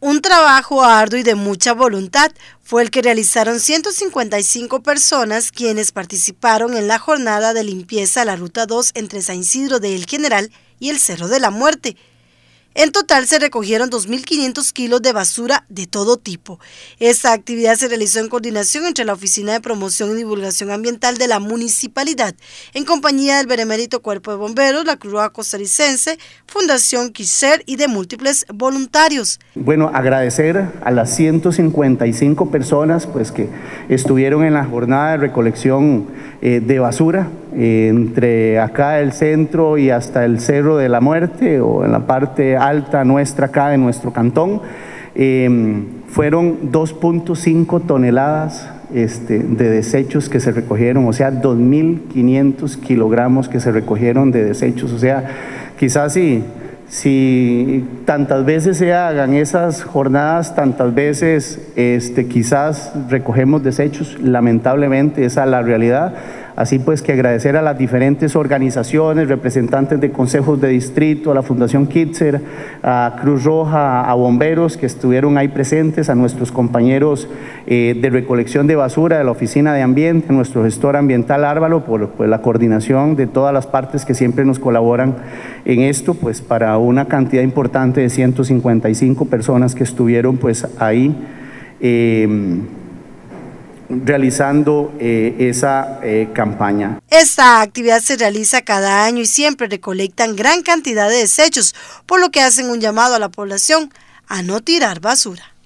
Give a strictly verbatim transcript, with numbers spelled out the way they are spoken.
Un trabajo arduo y de mucha voluntad fue el que realizaron ciento cincuenta y cinco personas quienes participaron en la jornada de limpieza a la Ruta dos entre San Isidro de El General y el Cerro de la Muerte. En total se recogieron dos mil quinientos kilos de basura de todo tipo. Esta actividad se realizó en coordinación entre la Oficina de Promoción y Divulgación Ambiental de la Municipalidad, en compañía del Benemérito Cuerpo de Bomberos, la Cruz Roja Costarricense, Fundación Quiser y de múltiples voluntarios. Bueno, agradecer a las ciento cincuenta y cinco personas pues, que estuvieron en la jornada de recolección eh, de basura, eh, entre acá el centro y hasta el Cerro de la Muerte, o en la parte alta nuestra acá de nuestro cantón. Eh, fueron dos punto cinco toneladas este, de desechos que se recogieron, o sea, dos mil quinientos kilogramos que se recogieron de desechos. O sea, quizás si, si tantas veces se hagan esas jornadas, tantas veces este, quizás recogemos desechos, lamentablemente esa es la realidad. Así pues que agradecer a las diferentes organizaciones, representantes de consejos de distrito, a la Fundación Kitzer, a Cruz Roja, a bomberos que estuvieron ahí presentes, a nuestros compañeros eh, de recolección de basura de la Oficina de Ambiente, a nuestro gestor ambiental Árvalo, por, por la coordinación de todas las partes que siempre nos colaboran en esto, pues para una cantidad importante de ciento cincuenta y cinco personas que estuvieron pues ahí eh, realizando eh, esa eh, campaña. Esta actividad se realiza cada año y siempre recolectan gran cantidad de desechos, por lo que hacen un llamado a la población a no tirar basura.